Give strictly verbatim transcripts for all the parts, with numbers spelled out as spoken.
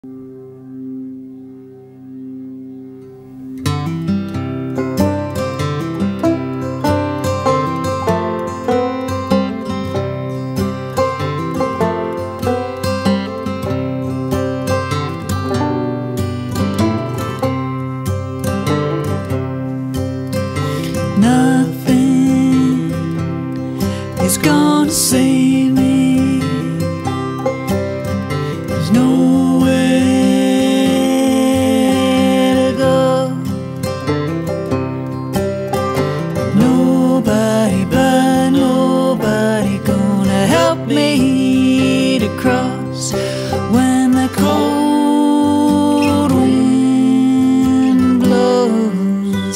Nothing is gonna save me. There's nowhere to go. Nobody but nobody gonna help me to cross when the cold wind blows.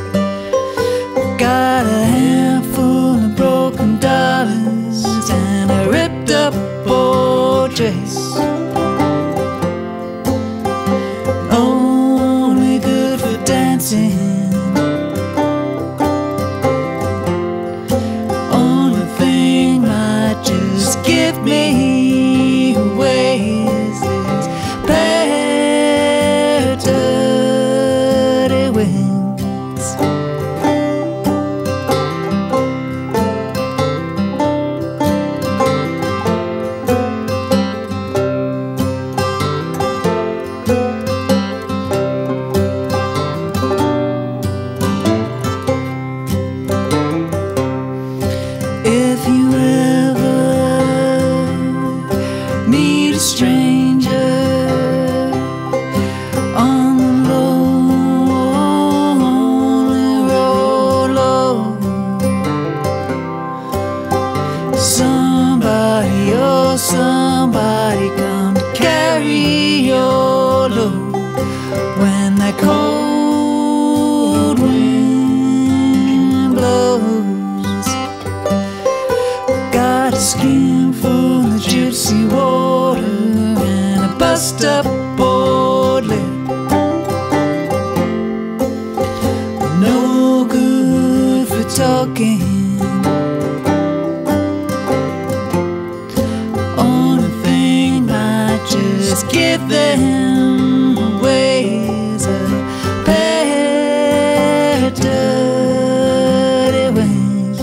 Got a handful of broken dollars and a ripped up old dress, only good for dancing. Only thing might just give me away is this pair of dirty wings. If you ever meet a stranger on the lonely road alone, somebody, oh somebody come to carry your load when that cold wind blows. Got a skin full of juicy water and a bust up old lip, no good for talking. Only thing might just give them away is a pair of dirty wings.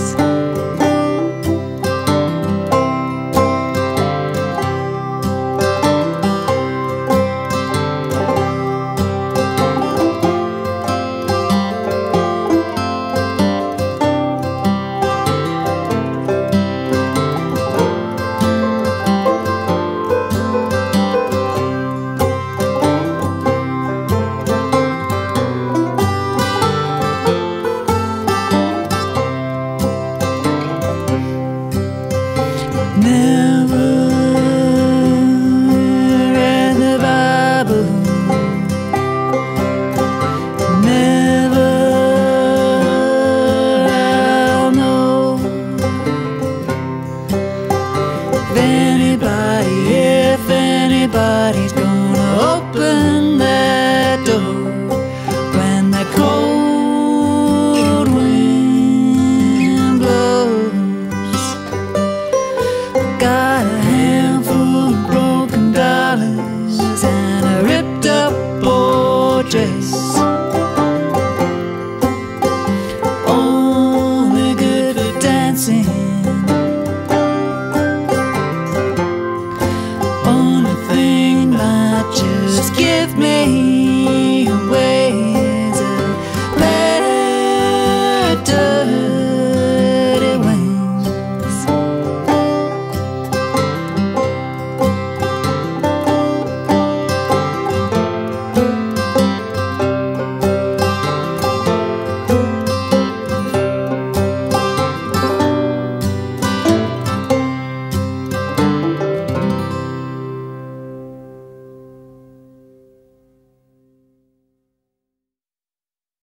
Never read the Bible, never I'll know if anybody, if anybody's gonna open